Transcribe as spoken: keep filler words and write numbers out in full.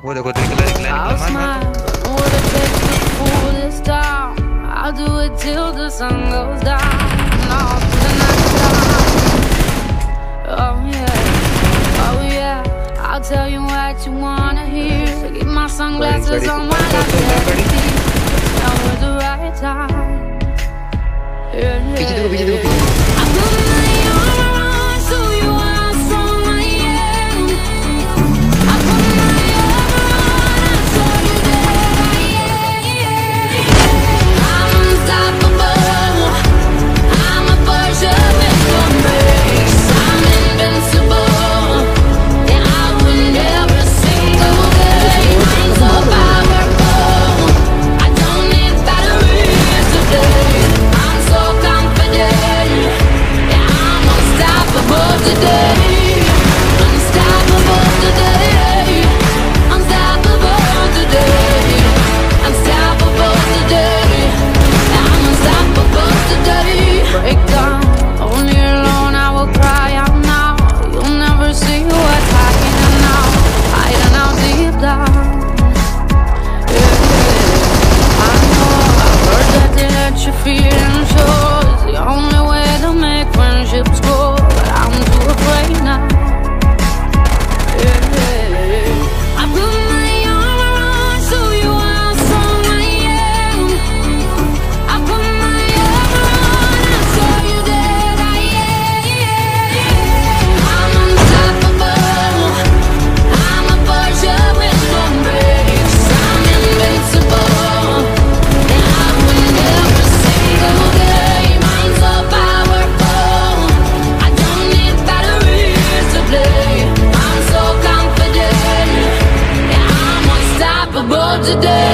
वो देखो निकला निकला I'll smile, but know what it takes to pull this down. I'll do it till the sun goes down, and all through the night time. Oh yeah, oh yeah, I'll tell you what you wanna hear. Keep my sunglasses on while I get it. Now was the right time. Yeah, yeah. I'm gonna lay on around so you are someone I am. I'm gonna lay around so you that I am. I'm unstoppable. I'm a Porsche with no brakes. I'm invincible. Yeah, I win every single day. I'm so powerful. I don't need batteries today. I'm so confident. Yeah, I'm unstoppable today. Unstoppable today. Unstoppable today. Unstoppable today. I'm unstoppable today. Break down, only alone I will cry out now. You'll never see what's hiding now, hiding out deep down. Yeah, I know I've heard that they let you feel and show is the only way to make friendships grow, but I'm too afraid now. Yeah, I put my arm around so you are someone I am. I put my arm around and show you that I am. I'm unstoppable. I'm a Porsche with no brakes. I'm invincible. Yeah, I win every single game. I'm so powerful. I don't need batteries to play. I'm so confident. Yeah, I'm unstoppable today.